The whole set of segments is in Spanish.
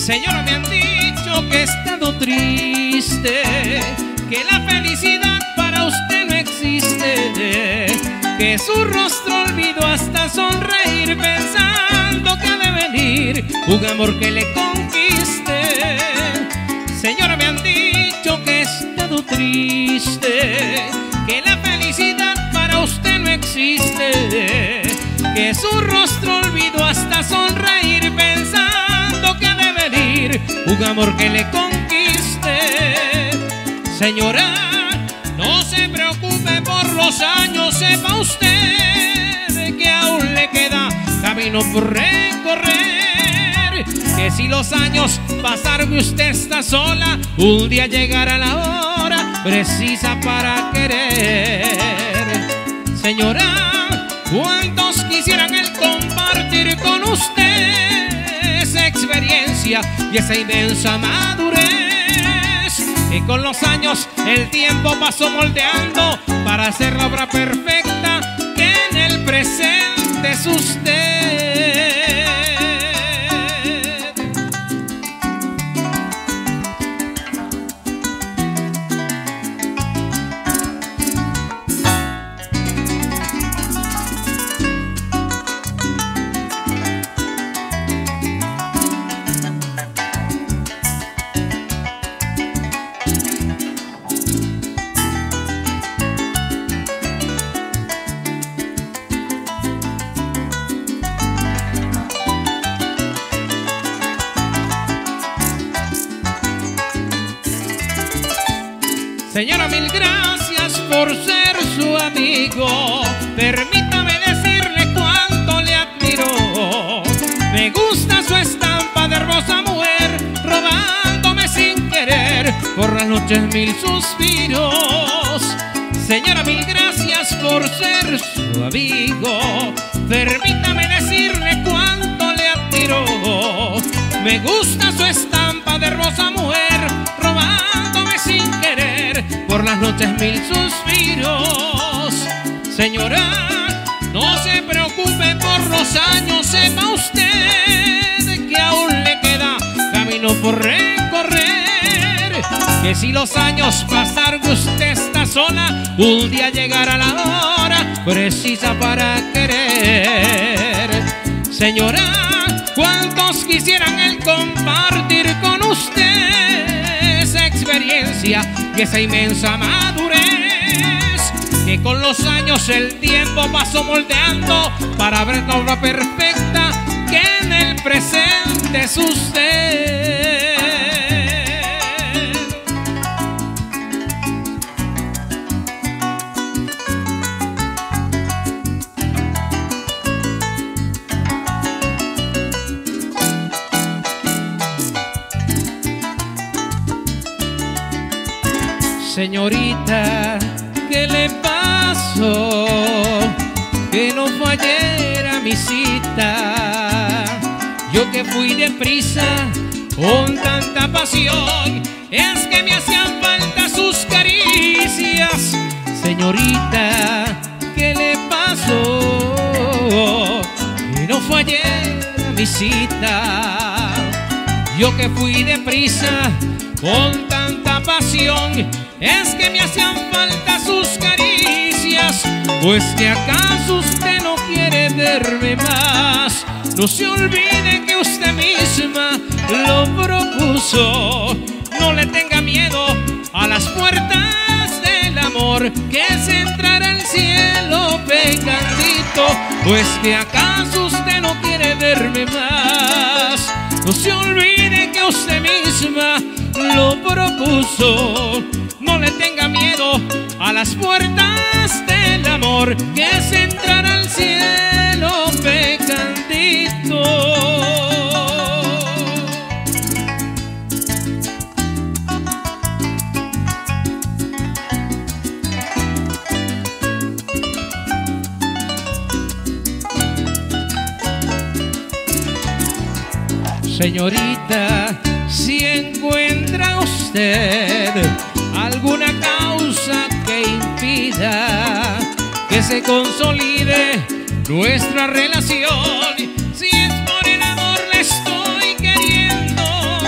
Señora, me han dicho que he estado triste, que la felicidad para usted no existe, que su rostro olvido hasta sonreír pensando que ha de venir un amor que le conquiste. Señora, me han dicho que he estado triste, que la felicidad para usted no existe, que su rostro olvido hasta sonreír pensando que ha de venir un amor que le conquiste. Señora, no se preocupe por los años, sepa usted que aún le queda camino por recorrer, que si los años pasaron y usted está sola, un día llegará la hora precisa para querer. Señora, ¿cuántos quisieran el compartir con usted esa experiencia y esa inmensa madurez que con los años el tiempo pasó moldeando para hacer la obra perfecta que en el presente es usted? Señora, mil gracias por ser su amigo. Permítame decirle cuánto le admiro. Me gusta su estampa de hermosa mujer, robándome sin querer por las noches mil suspiros. Señora, mil gracias por ser su amigo. Permítame decirle cuánto le admiro. Me gusta su estampa de hermosa mujer, robándome sin querer por las noches mil suspiros. Señora, no se preocupe por los años, sepa usted que aún le queda camino por recorrer, que si los años pasaron y usted está sola, un día llegará la hora precisa para querer. Señora, ¿cuántos quisieran el compartir con usted esa experiencia y esa inmensa madurez que con los años el tiempo pasó moldeando para ver la obra perfecta que en el presente es usted? Señorita, ¿qué le pasó? Que no fue ayer a mi cita. Yo que fui deprisa con tanta pasión, es que me hacían falta sus caricias. Señorita, ¿qué le pasó? Que no fue ayer a mi cita. Yo que fui deprisa con tanta pasión, es que me hacían falta sus caricias. Pues que acaso usted no quiere verme más. No se olvide que usted misma lo propuso. No le tenga miedo a las puertas del amor, que se entrará al cielo pecadito. Pues que acaso usted no quiere verme más. No se olvide que usted misma lo propuso. No le tenga miedo a las puertas del amor, que se entrará al cielo pecadito. Señorita, si encuentra usted alguna causa que impida que se consolide nuestra relación, si es por el amor le estoy queriendo,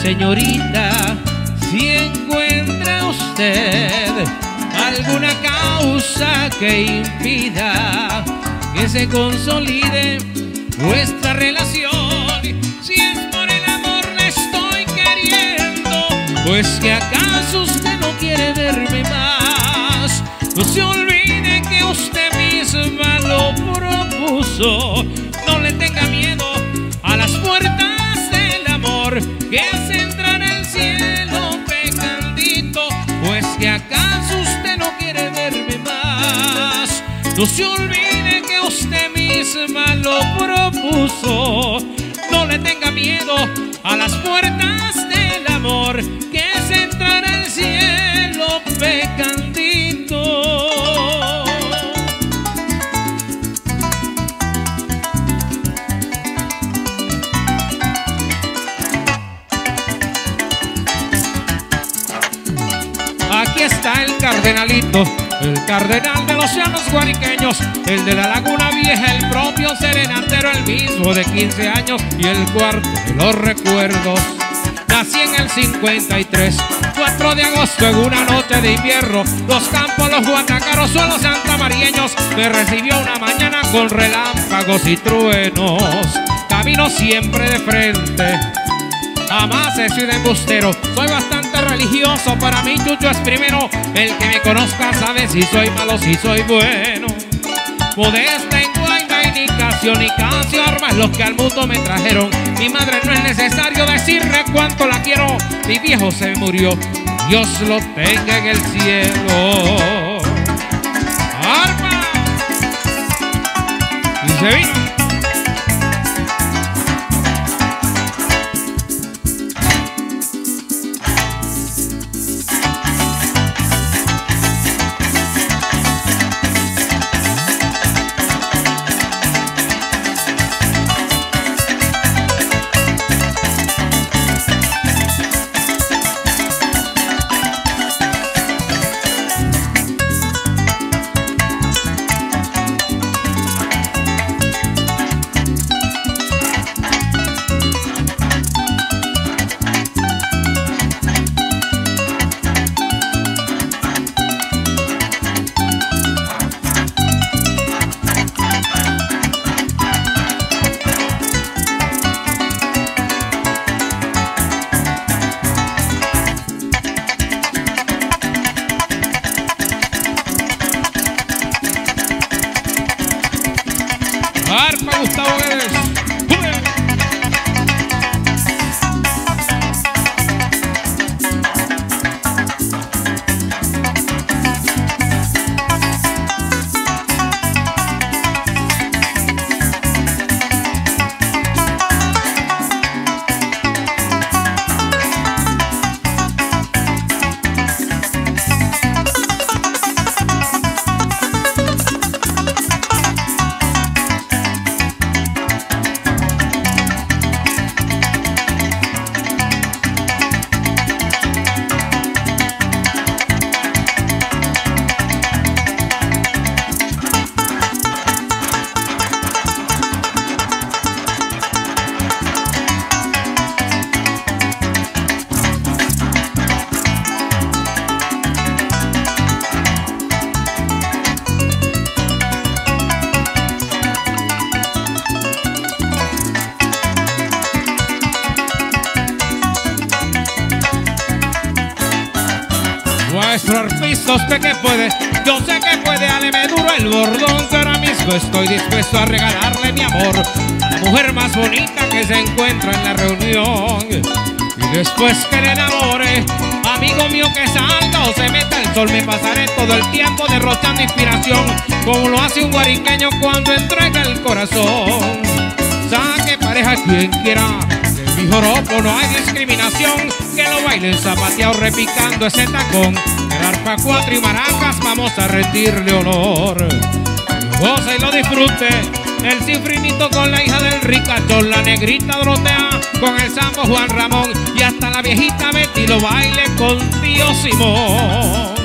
Señorita, si encuentra usted alguna causa que impida que se consolide nuestra relación, si es por el amor le estoy queriendo, pues que acaso usted no quiere verme más, no se olvide que usted misma lo propuso, no le tenga miedo a las puertas del amor que hace entrar al cielo pecandito, pues que acaso usted no quiere verme más, no se olvide que usted misma lo propuso, no le tenga miedo a las puertas del amor que es entrar al cielo pecandito. Aquí está el cardenalito, el cardenal de los llanos guariqueños, el de la Laguna Vieja, el propio serenatero, el mismo de 15 años y el cuarto de los recuerdos. Nací en el 53, 4 de agosto, en una noche de invierno. Los campos, los guatacaros, suelos santamarieños, me recibió una mañana con relámpagos y truenos. Camino siempre de frente, jamás he sido embustero, soy bastante religioso, para mí Chucho es primero, el que me conozca sabe si soy malo, si soy bueno. Modesta en guaina y ni Casio, ni Casio armas los que al mundo me trajeron. Mi madre no es necesario decirle cuánto la quiero, mi viejo se murió, Dios lo tenga en el cielo. ¡Arma! Y se vino. Arpa Gustavo Guedes. Nuestro artista, usted que puede, yo sé que puede, áleme duro el bordón, que ahora mismo estoy dispuesto a regalarle mi amor, la mujer más bonita que se encuentra en la reunión. Y después que le enamore, amigo mío, que salga o se meta el sol, me pasaré todo el tiempo derrochando inspiración, como lo hace un guariqueño cuando entrega el corazón. Saque pareja quien quiera, en mi joropo no hay discriminación, que lo bailen zapateado repicando ese tacón, el arpa, cuatro y maracas, vamos a rendirle honor. Lo goce y lo disfrute, el cifrinito con la hija del ricachón, la negrita Dorotea con el sambo Juan Ramón, y hasta la viejita Betty lo baile con tío Simón.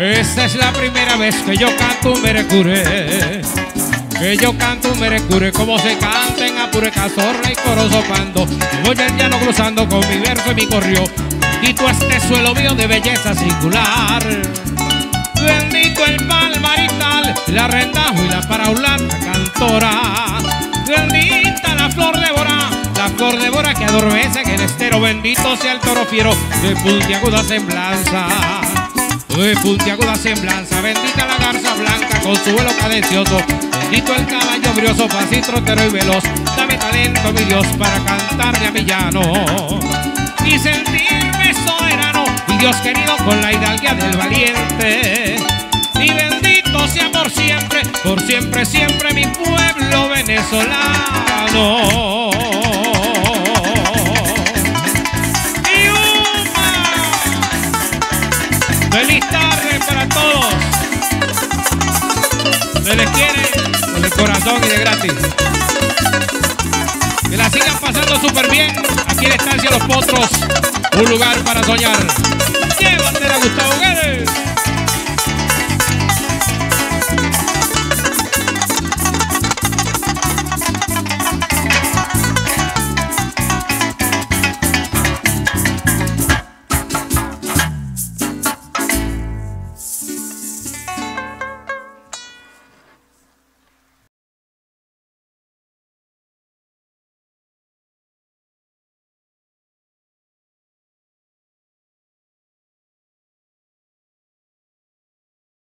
Esta es la primera vez que yo canto un merecure, que yo canto un merecure, como se canta en Apure, Cazorla y Corozo cuando voy al llano cruzando con mi verso y mi corrió. Y tú este suelo mío de belleza singular. Bendito el palmarital, la rendajo y la paraulata cantora. Bendita la flor de bora que adormece en el estero. Bendito sea el toro fiero de puntiaguda semblanza, de puntiaguda semblanza. Bendita la garza blanca con su vuelo cadencioso. Bendito el caballo brioso, fácil, trotero y veloz. Dame talento, mi Dios, para cantarle a mi llano y sentirme soberano y Dios querido con la hidalguía del valiente. Y bendito sea por siempre, siempre mi pueblo venezolano. Y feliz tarde para todos. Se les quiere con el corazón y de gratis. Que la sigan pasando súper bien aquí en Estancia Los Potros, un lugar para soñar. Llévatela, Gustavo Guedes.